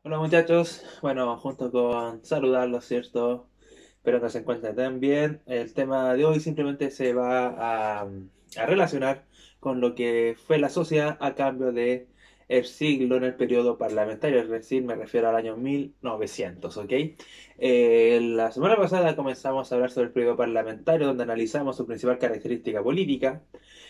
Hola muchachos, bueno, junto con saludarlos, ¿cierto? Espero que se encuentren tan bien. El tema de hoy simplemente se va a relacionar con lo que fue la sociedad a cambio de el siglo en el periodo parlamentario, es decir, me refiero al año 1900, ¿ok? La semana pasada comenzamos a hablar sobre el periodo parlamentario, donde analizamos su principal característica política,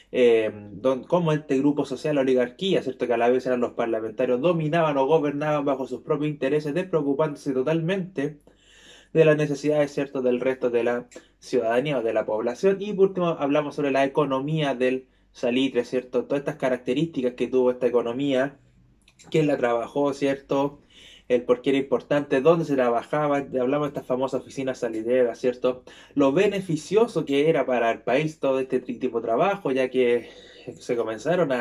cómo este grupo social, la oligarquía, ¿cierto? Que a la vez eran los parlamentarios, dominaban o gobernaban bajo sus propios intereses, despreocupándose totalmente de las necesidades, ¿cierto?, del resto de la ciudadanía o de la población. Y por último hablamos sobre la economía del salitre, ¿cierto? Todas estas características que tuvo esta economía, quién la trabajó, ¿cierto? El por qué era importante, dónde se trabajaba, hablamos de estas famosas oficinas salideras, ¿cierto? Lo beneficioso que era para el país todo este tipo de trabajo, ya que se comenzaron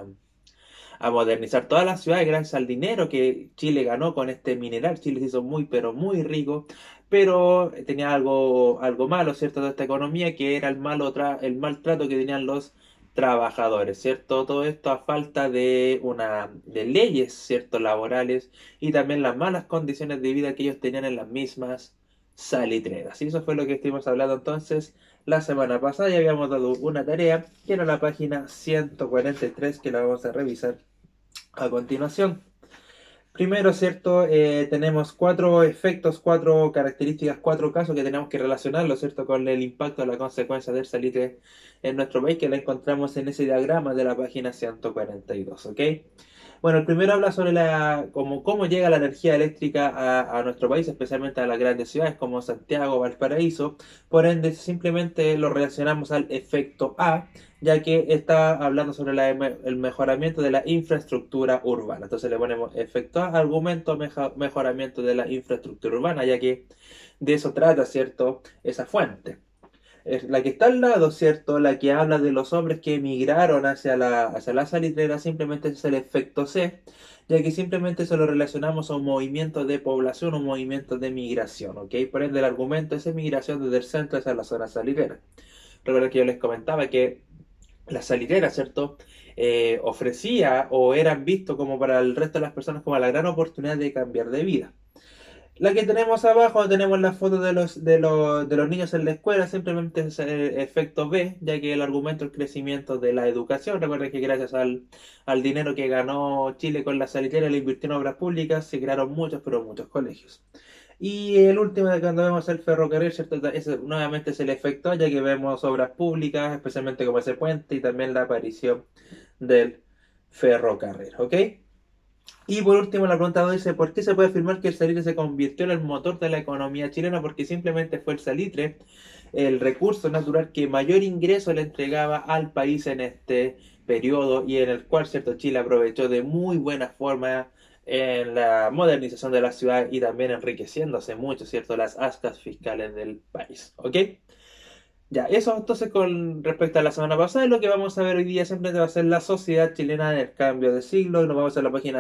a modernizar todas las ciudades gracias al dinero que Chile ganó con este mineral. Chile se hizo muy, pero muy rico, pero tenía algo malo, ¿cierto? De esta economía, que era el maltrato que tenían los trabajadores, ¿cierto? Todo esto a falta de leyes, ¿cierto? Laborales y también las malas condiciones de vida que ellos tenían en las mismas salitreras. Y eso fue lo que estuvimos hablando entonces la semana pasada. Ya habíamos dado una tarea que era la página 143, que la vamos a revisar a continuación. Primero, ¿cierto? Tenemos cuatro efectos, cuatro características, cuatro casos que tenemos que relacionarlo, ¿cierto? Con el impacto de la consecuencia del salitre en nuestro país, que la encontramos en ese diagrama de la página 142, ¿ok? Bueno, el primero habla sobre cómo llega la energía eléctrica a nuestro país, especialmente a las grandes ciudades como Santiago, Valparaíso. Por ende, simplemente lo relacionamos al efecto A, ya que está hablando sobre el mejoramiento de la infraestructura urbana. Entonces le ponemos efecto A, argumento, mejoramiento de la infraestructura urbana, ya que de eso trata, ¿cierto? Esa fuente. Es la que está al lado, ¿cierto? La que habla de los hombres que emigraron hacia la salitrera, simplemente es el efecto C, ya que simplemente se lo relacionamos a un movimiento de población, un movimiento de migración, ¿ok? Por ende, el argumento es migración desde el centro hacia la zona salitrera. Recuerda que yo les comentaba que la salitera, ¿cierto? Ofrecía o eran vistos como para el resto de las personas como la gran oportunidad de cambiar de vida. La que tenemos abajo, tenemos la foto de los niños en la escuela, simplemente es el efecto B, ya que el argumento es el crecimiento de la educación. Recuerden que gracias al dinero que ganó Chile con la salitera, le invirtió en obras públicas, se crearon muchos, pero muchos colegios. Y el último de cuando vemos el ferrocarril, ¿cierto? Nuevamente es el efecto, ya que vemos obras públicas, especialmente como ese puente y también la aparición del ferrocarril, ¿ok? Y por último, la pregunta 2 dice, ¿por qué se puede afirmar que el salitre se convirtió en el motor de la economía chilena? Porque simplemente fue el salitre el recurso natural que mayor ingreso le entregaba al país en este periodo y en el cual, cierto, Chile aprovechó de muy buena forma en la modernización de la ciudad y también enriqueciéndose mucho, cierto, las ascas fiscales del país. ¿Ok? Ya, eso entonces con respecto a la semana pasada, y lo que vamos a ver hoy día simplemente va a ser la sociedad chilena en el cambio de siglo, y nos vamos a la página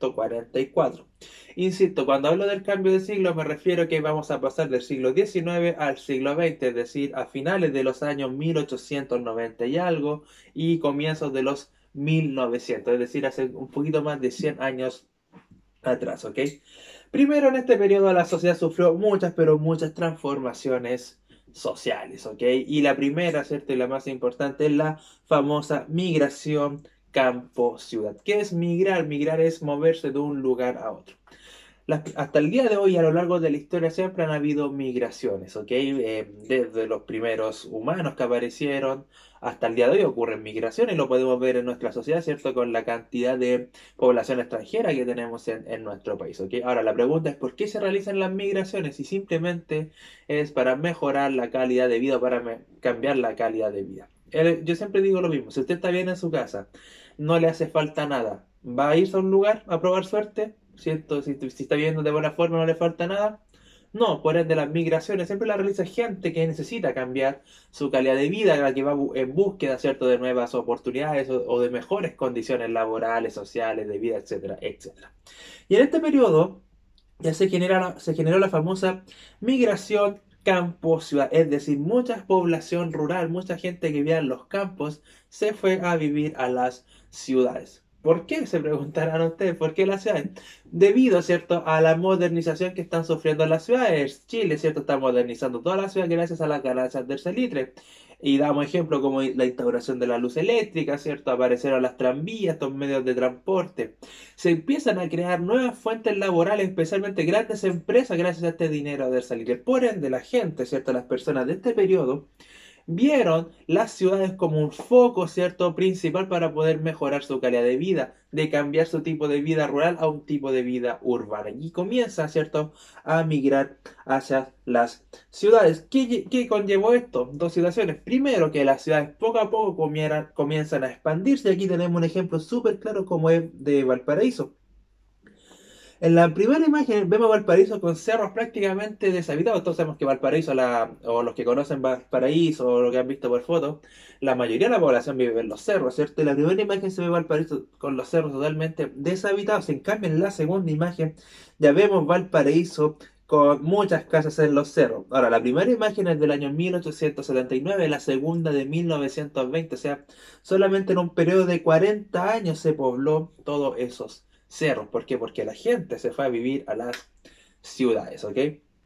144. Insisto, cuando hablo del cambio de siglo me refiero a que vamos a pasar del siglo XIX al siglo XX, es decir, a finales de los años 1890 y algo, y comienzos de los 1900, es decir, hace un poquito más de 100 años atrás, ¿ok? Primero, en este periodo la sociedad sufrió muchas, pero muchas transformaciones sociales, ¿ok? Y la primera, ¿cierto? Y la más importante es la famosa migración campo-ciudad. ¿Qué es migrar? Migrar es moverse de un lugar a otro. Hasta el día de hoy, a lo largo de la historia, siempre han habido migraciones, ¿ok? Desde los primeros humanos que aparecieron hasta el día de hoy ocurren migraciones y lo podemos ver en nuestra sociedad, ¿cierto? Con la cantidad de población extranjera que tenemos en nuestro país, ¿ok? Ahora, la pregunta es, ¿por qué se realizan las migraciones? Y simplemente es para mejorar la calidad de vida, para cambiar la calidad de vida. Yo siempre digo lo mismo, si usted está bien en su casa, no le hace falta nada, ¿va a irse a un lugar a probar suerte? ¿Cierto? Si está viviendo de buena forma, no le falta nada. No, por ende las migraciones siempre las realiza gente que necesita cambiar su calidad de vida, la que va en búsqueda, ¿cierto?, de nuevas oportunidades o de mejores condiciones laborales, sociales, de vida, etcétera, etcétera. Y en este periodo ya se generó la famosa migración campo-ciudad, es decir, mucha población rural, mucha gente que vivía en los campos se fue a vivir a las ciudades. ¿Por qué? Se preguntarán ustedes, ¿por qué las ciudades? Debido, ¿cierto?, a la modernización que están sufriendo las ciudades. Chile, ¿cierto?, está modernizando todas las ciudades gracias a las ganancias del salitre. Y damos ejemplo como la instauración de la luz eléctrica, ¿cierto? Aparecieron las tranvías, estos medios de transporte. Se empiezan a crear nuevas fuentes laborales, especialmente grandes empresas, gracias a este dinero del salitre. Por ende, la gente, ¿cierto?, las personas de este periodo vieron las ciudades como un foco, ¿cierto?, principal para poder mejorar su calidad de vida, de cambiar su tipo de vida rural a un tipo de vida urbana. Y comienza, ¿cierto?, a migrar hacia las ciudades. ¿Qué conllevó esto? Dos situaciones. Primero, que las ciudades poco a poco comienzan a expandirse. Aquí tenemos un ejemplo súper claro como es de Valparaíso. En la primera imagen vemos Valparaíso con cerros prácticamente deshabitados. Todos sabemos que Valparaíso, o los que conocen Valparaíso, o lo que han visto por fotos, la mayoría de la población vive en los cerros, ¿cierto? En la primera imagen se ve Valparaíso con los cerros totalmente deshabitados. En cambio, en la segunda imagen ya vemos Valparaíso con muchas casas en los cerros. Ahora, la primera imagen es del año 1879, la segunda de 1920, o sea, solamente en un periodo de 40 años se pobló todos esos cerros. ¿Por qué? Porque la gente se fue a vivir a las ciudades, ¿ok?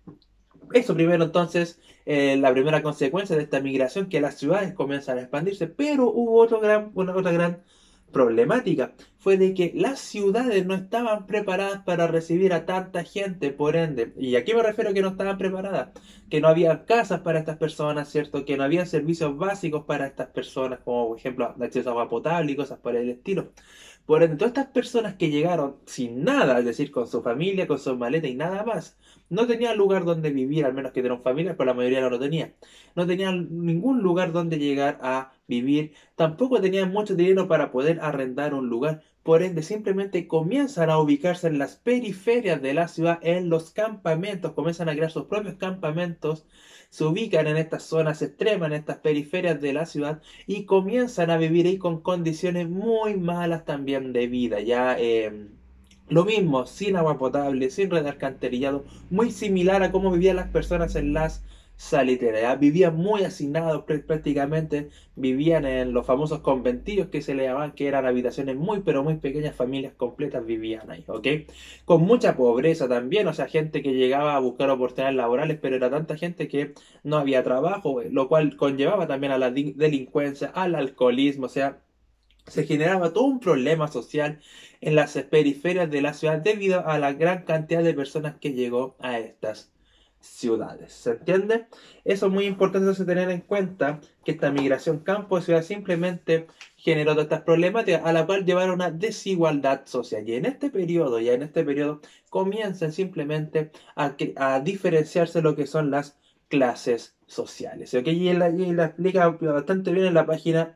Eso primero entonces, la primera consecuencia de esta migración, que las ciudades comienzan a expandirse, pero hubo una otra gran problemática, fue de que las ciudades no estaban preparadas para recibir a tanta gente, por ende, y aquí me refiero a que no estaban preparadas, que no había casas para estas personas, ¿cierto? Que no había servicios básicos para estas personas, como por ejemplo acceso a agua potable y cosas por el estilo. Por ende, todas estas personas que llegaron sin nada, es decir, con su familia, con su maleta y nada más, no tenían lugar donde vivir, al menos que tenían familia, pero la mayoría no lo tenía. No tenían ningún lugar donde llegar a vivir. Tampoco tenían mucho dinero para poder arrendar un lugar. Por ende, simplemente comienzan a ubicarse en las periferias de la ciudad, en los campamentos, comienzan a crear sus propios campamentos, se ubican en estas zonas extremas, en estas periferias de la ciudad, y comienzan a vivir ahí con condiciones muy malas también de vida. Ya lo mismo, sin agua potable, sin red de alcantarillado, muy similar a cómo vivían las personas en las salitreras. ¿Ya? Vivían muy hacinados prácticamente, vivían en los famosos conventillos que se le llamaban, que eran habitaciones muy pero muy pequeñas, familias completas vivían ahí, ¿ok? Con mucha pobreza también, o sea, gente que llegaba a buscar oportunidades laborales, pero era tanta gente que no había trabajo, lo cual conllevaba también a la delincuencia, al alcoholismo, o sea, se generaba todo un problema social en las periferias de la ciudad debido a la gran cantidad de personas que llegó a estas ciudades. ¿Se entiende? Eso es muy importante entonces tener en cuenta que esta migración campo-ciudad simplemente generó todas estas problemáticas a la cual llevaron una desigualdad social. Y en este periodo, ya en este periodo, comienzan simplemente a diferenciarse lo que son las clases sociales. ¿Ok? Y la explica bastante bien en la página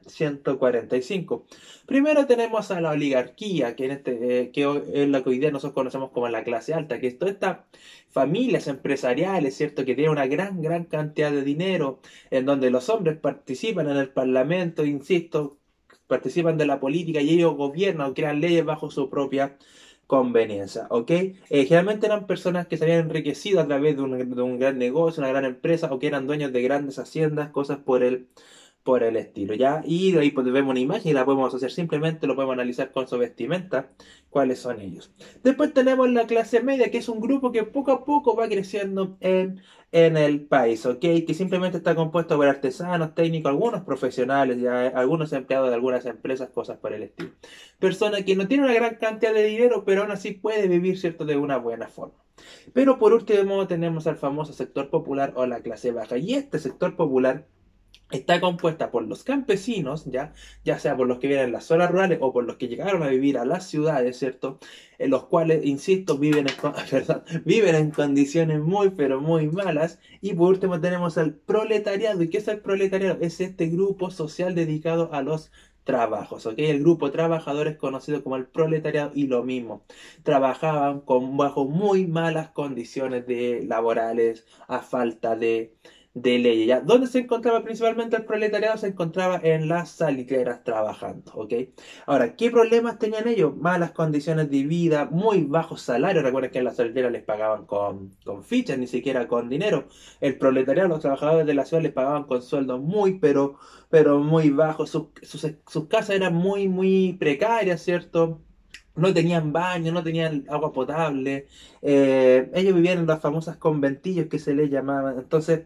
145. Primero tenemos a la oligarquía, que es la que hoy día nosotros conocemos como la clase alta, que es toda esta familias empresariales, ¿cierto? Que tienen una gran cantidad de dinero, en donde los hombres participan en el parlamento, insisto, participan de la política y ellos gobiernan o crean leyes bajo su propia conveniencia, ¿ok? Generalmente eran personas que se habían enriquecido a través de un gran negocio, una gran empresa, o que eran dueños de grandes haciendas, cosas por el estilo, ¿ya? Y de ahí pues, vemos una imagen y la podemos asociar simplemente, lo podemos analizar con su vestimenta, cuáles son ellos. Después tenemos la clase media, que es un grupo que poco a poco va creciendo en el país, ¿ok? Que simplemente está compuesto por artesanos, técnicos, algunos profesionales, ya, algunos empleados de algunas empresas, cosas por el estilo. Persona que no tiene una gran cantidad de dinero, pero aún así puede vivir, ¿cierto?, de una buena forma. Pero por último tenemos al famoso sector popular o la clase baja. Y este sector popular está compuesta por los campesinos, ya sea por los que viven en las zonas rurales o por los que llegaron a vivir a las ciudades, ¿cierto? En los cuales, insisto, perdón, viven en condiciones muy, pero muy malas. Y por último tenemos al proletariado. ¿Y qué es el proletariado? Es este grupo social dedicado a los trabajos, ¿ok? El grupo trabajador es conocido como el proletariado y lo mismo. Trabajaban bajo muy malas condiciones laborales, a falta de leyes. ¿Ya? ¿Dónde se encontraba principalmente el proletariado? Se encontraba en las salitreras trabajando, ¿ok? Ahora, ¿qué problemas tenían ellos? Malas condiciones de vida, muy bajos salarios. Recuerden que en las salitreras les pagaban con fichas, ni siquiera con dinero. El proletariado, los trabajadores de la ciudad les pagaban con sueldos muy, pero muy bajos. Sus casas eran muy, muy precarias, ¿cierto? No tenían baño, no tenían agua potable. Ellos vivían en las famosas conventillos que se les llamaban. Entonces,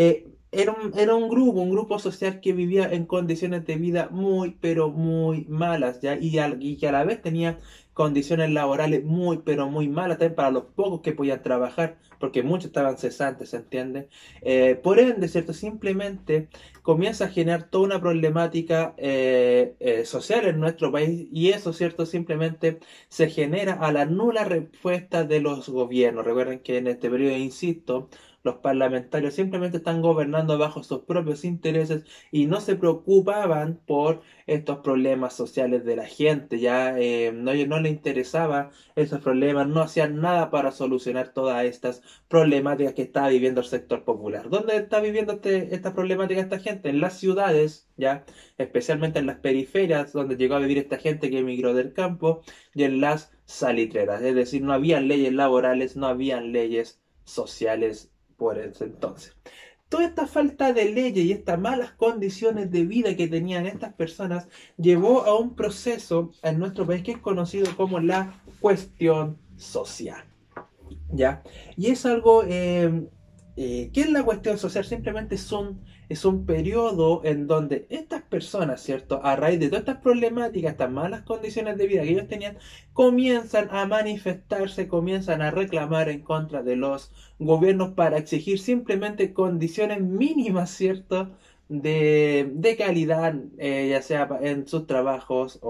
era un grupo social que vivía en condiciones de vida muy, pero muy malas, ¿ya? Y que a la vez tenía condiciones laborales muy, pero muy malas también para los pocos que podían trabajar, porque muchos estaban cesantes, ¿se entiende? Por ende, ¿cierto? Simplemente comienza a generar toda una problemática social en nuestro país y eso, ¿cierto? Simplemente se genera a la nula respuesta de los gobiernos. Recuerden que en este periodo, insisto, los parlamentarios simplemente están gobernando bajo sus propios intereses y no se preocupaban por estos problemas sociales de la gente. Ya no, ellos no les interesaba esos problemas, no hacían nada para solucionar todas estas problemáticas que está viviendo el sector popular. ¿Dónde está viviendo esta problemática esta gente? En las ciudades, ya, especialmente en las periferias, donde llegó a vivir esta gente que emigró del campo, y en las salitreras. Es decir, no habían leyes laborales, no habían leyes sociales por ese entonces. Toda esta falta de leyes y estas malas condiciones de vida que tenían estas personas llevó a un proceso en nuestro país que es conocido como la cuestión social. ¿Ya? Y es algo, ¿qué es la cuestión social? Simplemente es un periodo en donde estas personas, ¿cierto? A raíz de todas estas problemáticas, estas malas condiciones de vida que ellos tenían, comienzan a manifestarse, comienzan a reclamar en contra de los gobiernos para exigir simplemente condiciones mínimas, ¿cierto? De calidad, ya sea en sus trabajos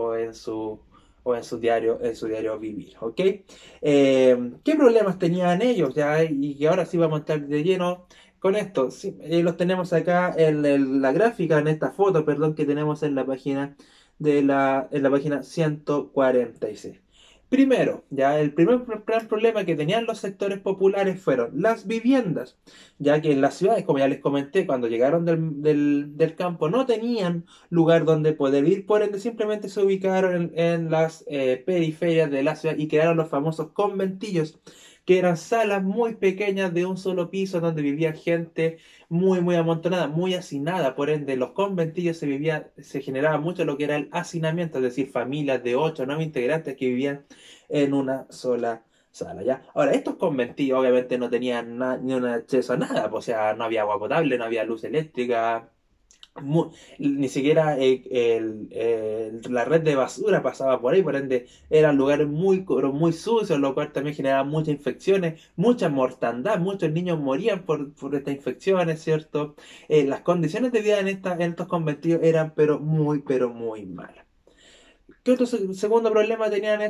o en su diario vivir, ¿ok? ¿Qué problemas tenían ellos? ¿Ya? Y que ahora sí vamos a estar de lleno con esto. Sí, los tenemos acá en la gráfica, en esta foto, perdón, que tenemos en la página en la página 146. Primero, ya el primer gran problema que tenían los sectores populares fueron las viviendas, ya que en las ciudades, como ya les comenté, cuando llegaron del campo no tenían lugar donde poder ir, por ende simplemente se ubicaron en las periferias de la ciudad y crearon los famosos conventillos, que eran salas muy pequeñas de un solo piso donde vivía gente muy, muy amontonada, muy hacinada. Por ende, los conventillos se generaba mucho lo que era el hacinamiento, es decir, familias de 8 o 9 integrantes que vivían en una sola sala, ¿ya? Ahora, estos conventillos obviamente no tenían ni un acceso a nada, pues, o sea, no había agua potable, no había luz eléctrica, ni siquiera la red de basura pasaba por ahí, por ende eran lugares muy sucios, lo cual también generaba muchas infecciones, mucha mortandad, muchos niños morían por estas infecciones, ¿cierto? Las condiciones de vida en estos conventillos eran pero muy malas. ¿Qué otro segundo problema tenían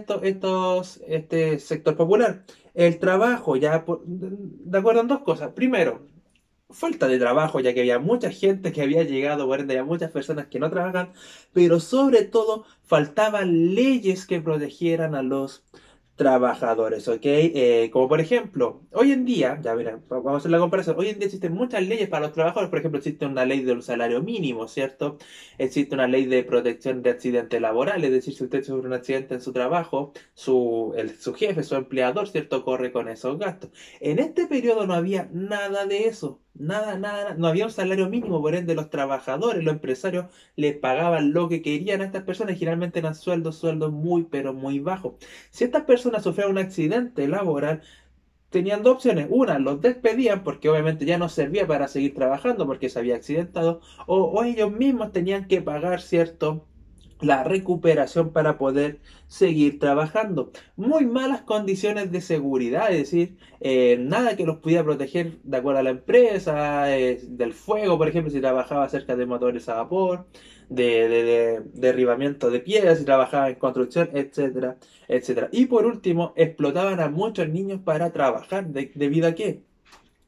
este sector popular? El trabajo, de acuerdo en dos cosas. Primero, falta de trabajo, ya que había mucha gente que había llegado, por ende había muchas personas que no trabajan, pero sobre todo faltaban leyes que protegieran a los trabajadores, ¿ok? Como por ejemplo, hoy en día, ya mira, vamos a hacer la comparación, hoy en día existen muchas leyes para los trabajadores, por ejemplo, existe una ley del salario mínimo, ¿cierto? Existe una ley de protección de accidentes laborales, es decir, si usted sufre un accidente en su trabajo, su jefe, su empleador, ¿cierto? Corre con esos gastos. En este periodo no había nada de eso. Nada, no había un salario mínimo, por ende los trabajadores, los empresarios les pagaban lo que querían a estas personas, y generalmente eran sueldos muy, pero muy bajos. Si estas personas sufrían un accidente laboral, tenían dos opciones. Una, los despedían porque obviamente ya no servía para seguir trabajando porque se había accidentado, o ellos mismos tenían que pagar, ¿cierto?, la recuperación para poder seguir trabajando. Muy malas condiciones de seguridad, es decir, nada que los pudiera proteger de acuerdo a la empresa, del fuego, por ejemplo, si trabajaba cerca de motores a vapor, de derribamiento de piedras, si trabajaba en construcción, etcétera, etcétera. Y por último, explotaban a muchos niños para trabajar, ¿debido a qué?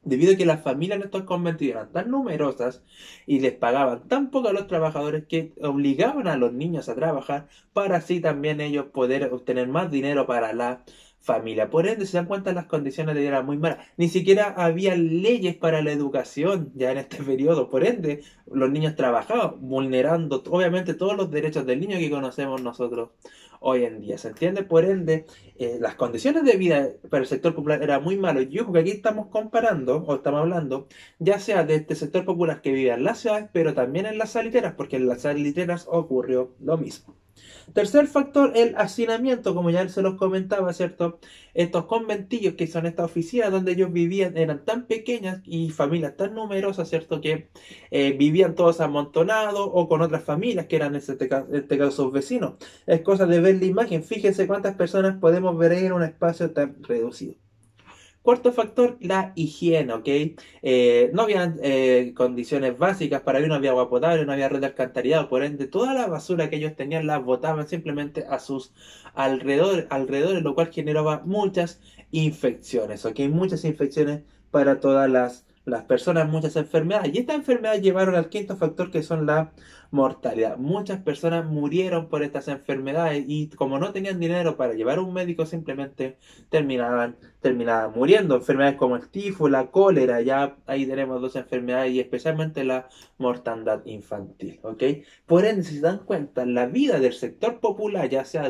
debido a que las familias en estos conventos eran tan numerosas y les pagaban tan poco a los trabajadores que obligaban a los niños a trabajar para así también ellos poder obtener más dinero para la familia. Por ende, se dan cuenta las condiciones de vida eran muy malas. Ni siquiera había leyes para la educación ya en este periodo. Por ende, los niños trabajaban, vulnerando obviamente todos los derechos del niño que conocemos nosotros hoy en día. ¿Se entiende? Por ende, las condiciones de vida para el sector popular eran muy malas. Y ojo que aquí estamos comparando, o estamos hablando, ya sea de este sector popular que vivía en las ciudades, pero también en las salitreras, porque en las salitreras ocurrió lo mismo. Tercer factor, el hacinamiento, como ya se los comentaba, ¿cierto? Estos conventillos que son estas oficinas donde ellos vivían eran tan pequeñas y familias tan numerosas, ¿cierto? Que vivían todos amontonados o con otras familias que eran en este caso sus vecinos. Es cosa de ver la imagen, fíjense cuántas personas podemos ver ahí en un espacio tan reducido. Cuarto factor, la higiene, ¿ok? No había condiciones básicas para vivir, no había agua potable, no había red de alcantarillado, por ende, toda la basura que ellos tenían la botaban simplemente a sus alrededores, lo cual generaba muchas infecciones, ¿ok? Muchas infecciones para todas las personas, muchas enfermedades. Y estas enfermedades llevaron al quinto factor que son la mortalidad. Muchas personas murieron por estas enfermedades y como no tenían dinero para llevar a un médico, simplemente terminaban muriendo. Enfermedades como el tifo, la cólera, ya ahí tenemos dos enfermedades y especialmente la mortandad infantil, ¿ok? Por ende, si se dan cuenta, la vida del sector popular, ya sea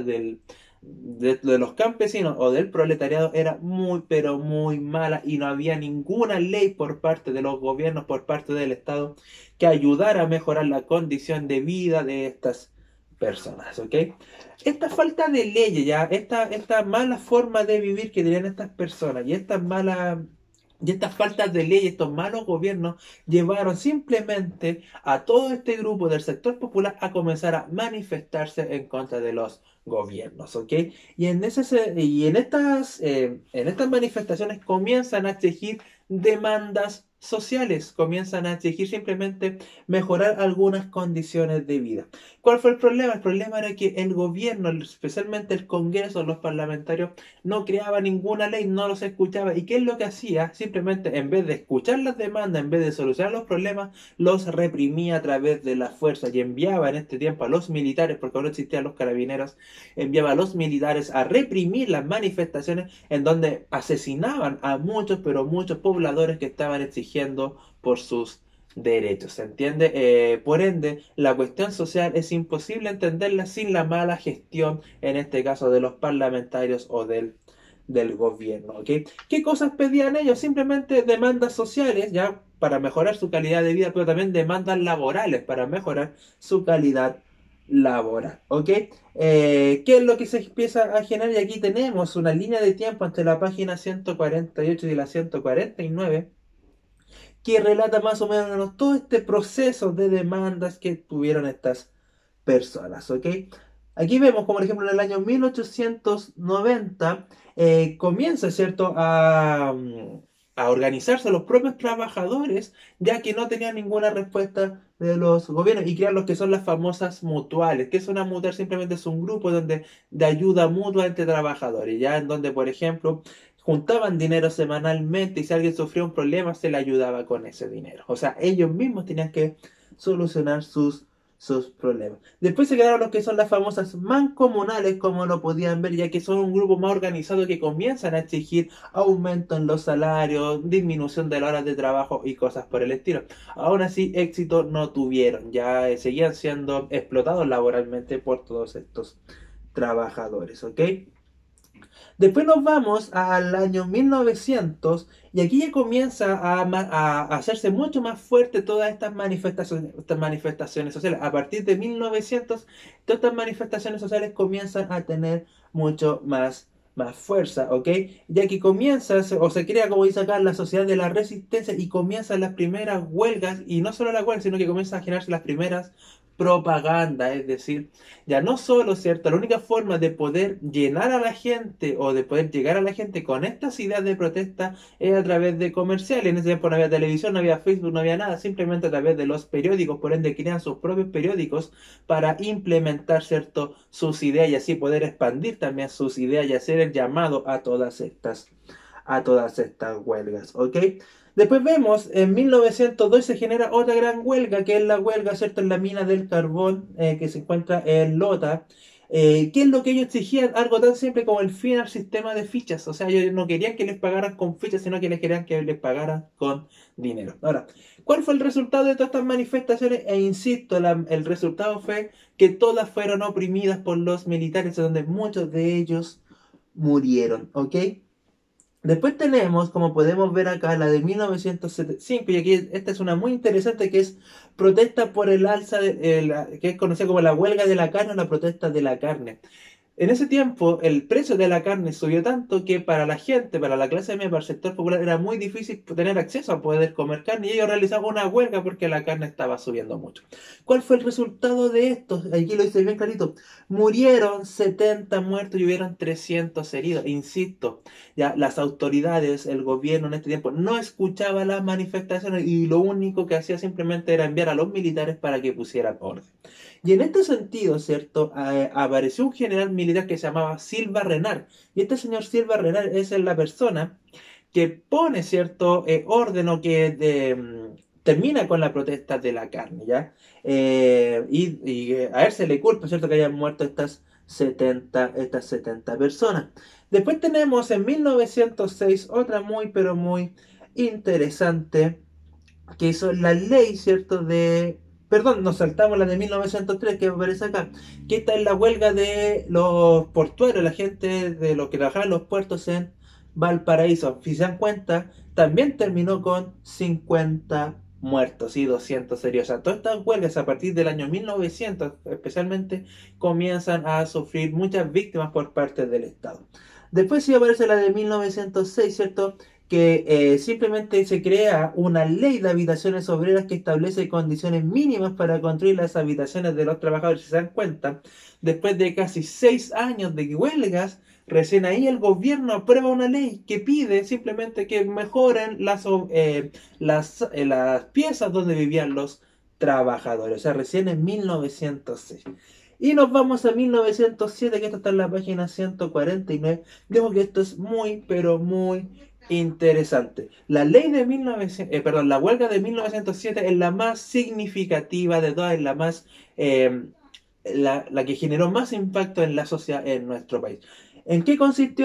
de los campesinos o del proletariado, era muy, pero muy mala y no había ninguna ley por parte de los gobiernos, por parte del Estado, que ayudara a mejorar la condición de vida de estas personas, ¿ok? Esta falta de leyes, ya, esta mala forma de vivir que tenían estas personas y estas faltas de ley, estos malos gobiernos, llevaron simplemente a todo este grupo del sector popular a comenzar a manifestarse en contra de los gobiernos, ¿ok? En estas manifestaciones comienzan a exigir demandas sociales, comienzan a exigir simplemente mejorar algunas condiciones de vida. ¿Cuál fue el problema? El problema era que el gobierno, especialmente el Congreso, los parlamentarios, no creaba ninguna ley, no los escuchaba. ¿Y qué es lo que hacía? Simplemente, en vez de escuchar las demandas, en vez de solucionar los problemas, los reprimía a través de la fuerza y enviaba en este tiempo a los militares, porque no existían los carabineros, enviaba a los militares a reprimir las manifestaciones en donde asesinaban a muchos, pero muchos pobladores que estaban exigiendo por sus derechos, ¿se entiende? Por ende, la cuestión social es imposible entenderla sin la mala gestión, en este caso de los parlamentarios o del gobierno, ¿ok? ¿Qué cosas pedían ellos? Simplemente demandas sociales, ya, para mejorar su calidad de vida, pero también demandas laborales para mejorar su calidad laboral, ¿ok? ¿Qué es lo que se empieza a generar? Y aquí tenemos una línea de tiempo entre la página 148 y la 149 que relata más o menos todo este proceso de demandas que tuvieron estas personas, ¿ok? Aquí vemos como por ejemplo en el año 1890 comienza, ¿cierto?, a organizarse los propios trabajadores, ya que no tenían ninguna respuesta de los gobiernos y crear lo que son las famosas mutuales. Que es una mutual? Simplemente es un grupo de ayuda mutua entre trabajadores, ya en donde, por ejemplo, juntaban dinero semanalmente y si alguien sufría un problema se le ayudaba con ese dinero. O sea, ellos mismos tenían que solucionar sus problemas. Después se quedaron los que son las famosas mancomunales, como lo podían ver, ya que son un grupo más organizado que comienzan a exigir aumento en los salarios, disminución de las horas de trabajo y cosas por el estilo. Aún así, éxito no tuvieron, ya seguían siendo explotados laboralmente por todos estos trabajadores, ¿ok? Después nos vamos al año 1900 y aquí ya comienza a hacerse mucho más fuerte todas estas manifestaciones sociales. A partir de 1900, todas estas manifestaciones sociales comienzan a tener mucho más fuerza, ¿ok? Ya que comienza, o se crea, como dice acá, la sociedad de la resistencia y comienzan las primeras huelgas, y no solo las huelgas, sino que comienzan a generarse las primeras propaganda, es decir, ya no solo, ¿cierto? La única forma de poder llenar a la gente o de poder llegar a la gente con estas ideas de protesta es a través de comerciales. En ese tiempo no había televisión, no había Facebook, no había nada, simplemente a través de los periódicos, por ende crean sus propios periódicos para implementar, ¿cierto?, sus ideas y así poder expandir también sus ideas y hacer el llamado a todas estas huelgas, ¿ok? Después vemos, en 1902 se genera otra gran huelga, que es la huelga, ¿cierto?, en la mina del carbón que se encuentra en Lota. ¿Qué es lo que ellos exigían? Algo tan simple como el fin al sistema de fichas. O sea, ellos no querían que les pagaran con fichas, sino que les querían que les pagaran con dinero. Ahora, ¿cuál fue el resultado de todas estas manifestaciones? E insisto, el resultado fue que todas fueron oprimidas por los militares, donde muchos de ellos murieron, ¿ok? Después tenemos, como podemos ver acá, la de 1975, y aquí esta es una muy interesante que es protesta por el alza, que es conocida como la huelga de la carne o la protesta de la carne. En ese tiempo, el precio de la carne subió tanto que para la gente, para la clase media, para el sector popular, era muy difícil tener acceso a poder comer carne y ellos realizaban una huelga porque la carne estaba subiendo mucho. ¿Cuál fue el resultado de esto? Aquí lo dice bien clarito. Murieron 70 muertos y hubieron 300 heridos. Insisto, ya las autoridades, el gobierno en este tiempo no escuchaba las manifestaciones y lo único que hacía simplemente era enviar a los militares para que pusieran orden. Y en este sentido, ¿cierto? Apareció un general militar que se llamaba Silva Renard. Y este señor Silva Renard es la persona que pone, ¿cierto?, orden o que termina con la protesta de la carne, ¿ya? A él se le culpa, ¿cierto?, que hayan muerto estas 70 personas. Después tenemos en 1906 otra muy, pero muy interesante, que hizo la ley, ¿cierto? Perdón, nos saltamos la de 1903 que aparece acá, que esta es la huelga de los portuarios, la gente de los que trabajaban en los puertos en Valparaíso. Si se dan cuenta, también terminó con 50 muertos y 200 heridos. O sea, todas estas huelgas a partir del año 1900 especialmente comienzan a sufrir muchas víctimas por parte del Estado. Después sí aparece la de 1906, ¿cierto?, que simplemente se crea una ley de habitaciones obreras que establece condiciones mínimas para construir las habitaciones de los trabajadores. Si se dan cuenta, después de casi 6 años de huelgas, recién ahí el gobierno aprueba una ley que pide simplemente que mejoren las piezas donde vivían los trabajadores. O sea, recién en 1906. Y nos vamos a 1907, que esto está en la página 149. Digo que esto es muy, pero muy interesante. La ley de 1900, perdón, la huelga de 1907 es la más significativa de todas, es la más, la que generó más impacto en la sociedad en nuestro país. ¿En qué consistió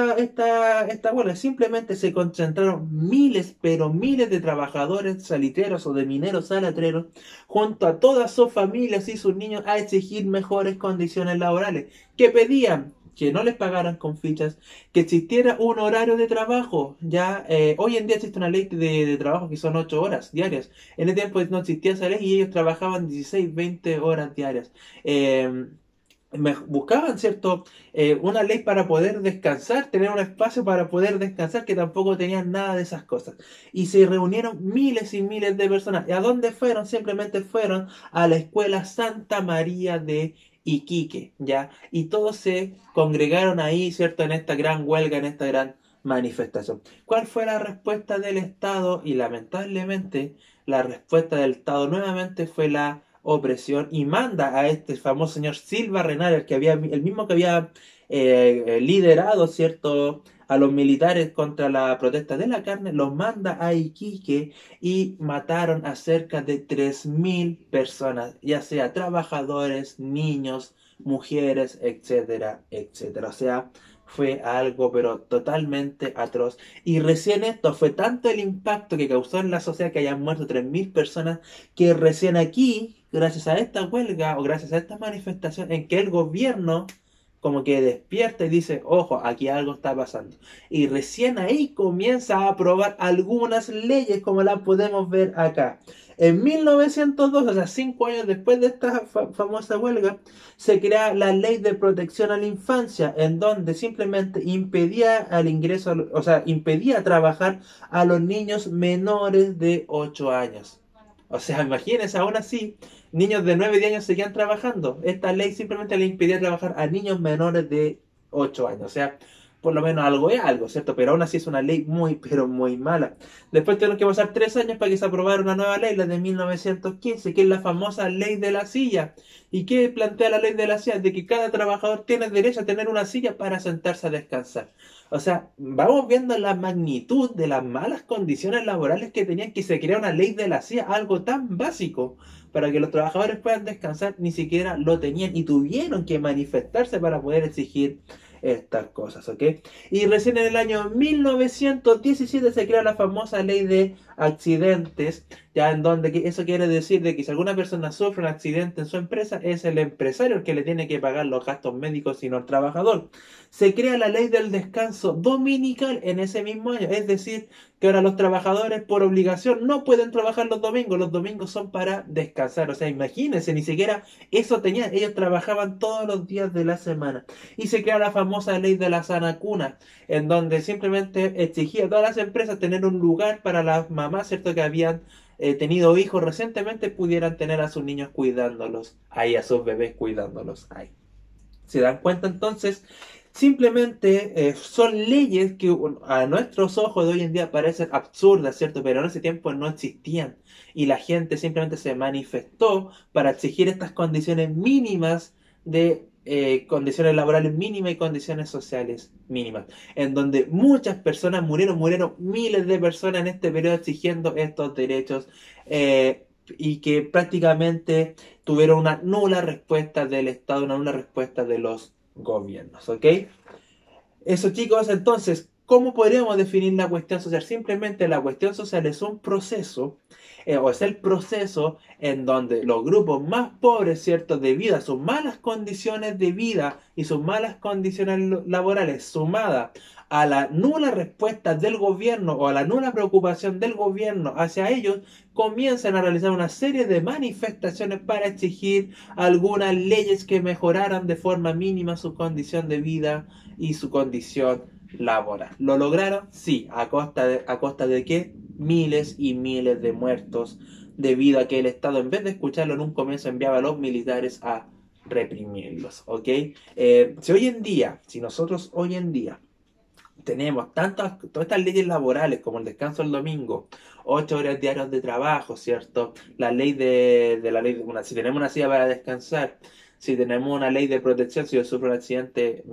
esta huelga? Simplemente se concentraron miles, pero miles de trabajadores salitreros o de mineros salatreros junto a todas sus familias y sus niños a exigir mejores condiciones laborales. ¿Qué pedían? Que no les pagaran con fichas, que existiera un horario de trabajo. Ya hoy en día existe una ley de trabajo que son 8 horas diarias. En ese tiempo no existía esa ley y ellos trabajaban 16, 20 horas diarias. Eh, Buscaban, ¿cierto? Una ley para poder descansar, tener un espacio para poder descansar, que tampoco tenían nada de esas cosas. Y se reunieron miles y miles de personas. ¿Y a dónde fueron? Simplemente fueron a la escuela Santa María de Iquique, ¿ya? Y todos se congregaron ahí, ¿cierto? En esta gran huelga, en esta gran manifestación. ¿Cuál fue la respuesta del Estado? Y lamentablemente la respuesta del Estado nuevamente fue la opresión y manda a este famoso señor Silva Renal, el mismo que había liderado, ¿cierto?, a los militares contra la protesta de la carne, los manda a Iquique y mataron a cerca de 3.000 personas, ya sea trabajadores, niños, mujeres, etcétera, etcétera. O sea, fue algo pero totalmente atroz. Y recién esto fue tanto el impacto que causó en la sociedad que hayan muerto 3.000 personas que recién aquí, gracias a esta huelga o gracias a esta manifestación, en que el gobierno como que despierta y dice, ojo, aquí algo está pasando. Y recién ahí comienza a aprobar algunas leyes como las podemos ver acá. En 1902, o sea, 5 años después de esta famosa huelga, se crea la Ley de Protección a la Infancia, en donde simplemente impedía al ingreso, o sea, impedía trabajar a los niños menores de 8 años. O sea, imagínense, aún así, niños de 9 y 10 años seguían trabajando. Esta ley simplemente le impedía trabajar a niños menores de 8 años. O sea, por lo menos algo es algo, ¿cierto? Pero aún así es una ley muy, pero muy mala. Después tuvieron que pasar 3 años para que se aprobara una nueva ley, la de 1915, que es la famosa ley de la silla. ¿Y qué plantea la ley de la silla? De que cada trabajador tiene derecho a tener una silla para sentarse a descansar. O sea, vamos viendo la magnitud de las malas condiciones laborales que tenían, que se crea una ley de la silla, algo tan básico para que los trabajadores puedan descansar, ni siquiera lo tenían y tuvieron que manifestarse para poder exigir estas cosas, ¿ok? Y recién en el año 1917 se crea la famosa ley de accidentes, ya en donde eso quiere decir de que si alguna persona sufre un accidente en su empresa, es el empresario el que le tiene que pagar los gastos médicos y no el trabajador. Se crea la ley del descanso dominical en ese mismo año, es decir, que ahora los trabajadores por obligación no pueden trabajar los domingos son para descansar, o sea, imagínense, ni siquiera eso tenían, ellos trabajaban todos los días de la semana. Y se crea la famosa ley de la sana cuna, en donde simplemente exigía a todas las empresas tener un lugar para las mamás, ¿cierto? Que habían tenido hijos recientemente, pudieran tener a sus niños cuidándolos, ahí a sus bebés cuidándolos, ahí. ¿Se dan cuenta entonces? Simplemente son leyes que a nuestros ojos de hoy en día parecen absurdas, ¿cierto? Pero en ese tiempo no existían. Y la gente simplemente se manifestó para exigir estas condiciones mínimas de condiciones laborales mínimas y condiciones sociales mínimas. En donde muchas personas murieron miles de personas en este periodo exigiendo estos derechos. Y que prácticamente tuvieron una nula respuesta del Estado, una nula respuesta de los gobiernos, ¿ok? Eso, chicos, entonces, ¿cómo podríamos definir la cuestión social? Simplemente la cuestión social es un proceso, o es el proceso en donde los grupos más pobres, ¿cierto?, debido a sus malas condiciones de vida y sus malas condiciones laborales, sumada a la nula respuesta del gobierno o a la nula preocupación del gobierno hacia ellos, comienzan a realizar una serie de manifestaciones para exigir algunas leyes que mejoraran de forma mínima su condición de vida y su condición laboral. ¿Lo lograron? Sí. A costa de qué? Miles y miles de muertos, debido a que el Estado, en vez de escucharlo en un comienzo, enviaba a los militares a reprimirlos, ¿ok? Si nosotros hoy en día tenemos todas estas leyes laborales como el descanso el domingo, 8 horas diarias de trabajo, ¿cierto? La ley de la ley, si tenemos una silla para descansar, si tenemos una ley de protección, si yo sufro un accidente,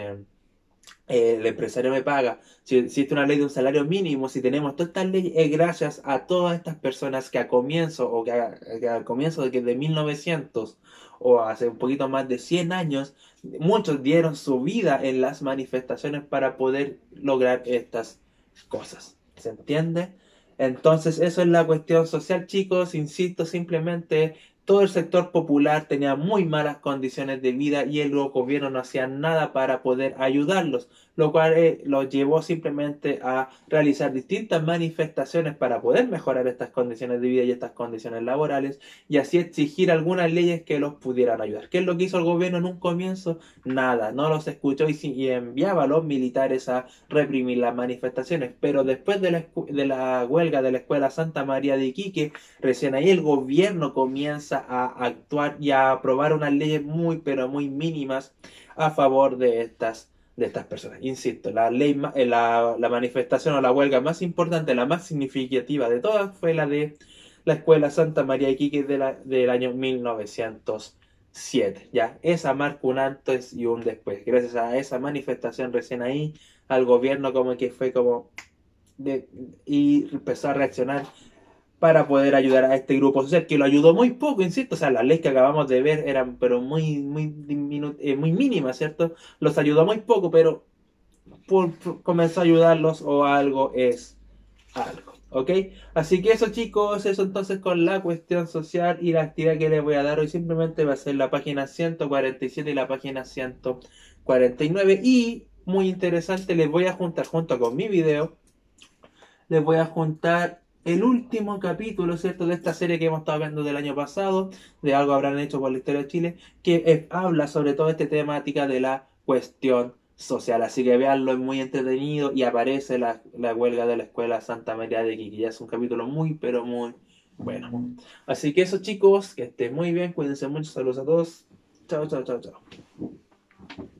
el empresario me paga, si existe una ley de un salario mínimo, si tenemos todas estas leyes, es gracias a todas estas personas que a comienzo, que al comienzo de 1900 o hace un poquito más de 100 años, muchos dieron su vida en las manifestaciones para poder lograr estas cosas. ¿Se entiende? Entonces, eso es la cuestión social, chicos. Insisto, simplemente todo el sector popular tenía muy malas condiciones de vida y el gobierno no hacía nada para poder ayudarlos, lo cual los llevó simplemente a realizar distintas manifestaciones para poder mejorar estas condiciones de vida y estas condiciones laborales y así exigir algunas leyes que los pudieran ayudar. ¿Qué es lo que hizo el gobierno en un comienzo? Nada, no los escuchó y enviaba a los militares a reprimir las manifestaciones, pero después de la huelga de la Escuela Santa María de Iquique, recién ahí el gobierno comienza a actuar y a aprobar unas leyes muy, pero muy mínimas a favor de estas personas. Insisto, la manifestación o la huelga más importante, la más significativa de todas, fue la de la Escuela Santa María de Iquique del año 1907. Ya, esa marca un antes y un después. Gracias a esa manifestación recién ahí, al gobierno como que fue como y empezó a reaccionar para poder ayudar a este grupo social, que lo ayudó muy poco, insisto, o sea, las leyes que acabamos de ver eran pero muy mínimas, ¿cierto? Los ayudó muy poco, pero comenzó a ayudarlos o algo es algo, ¿ok? Así que eso, chicos, eso entonces con la cuestión social y la actividad que les voy a dar hoy simplemente va a ser la página 147 y la página 149 y muy interesante, les voy a juntar junto con mi video, les voy a juntar el último capítulo, ¿cierto?, de esta serie que hemos estado viendo del año pasado, de algo habrán hecho por la historia de Chile, que habla sobre toda esta temática de la cuestión social. Así que veanlo, es muy entretenido y aparece la huelga de la Escuela Santa María de Iquique. Ya es un capítulo muy, pero muy bueno. Así que eso, chicos, que estén muy bien, cuídense mucho, saludos a todos. Chao, chao, chao, chao.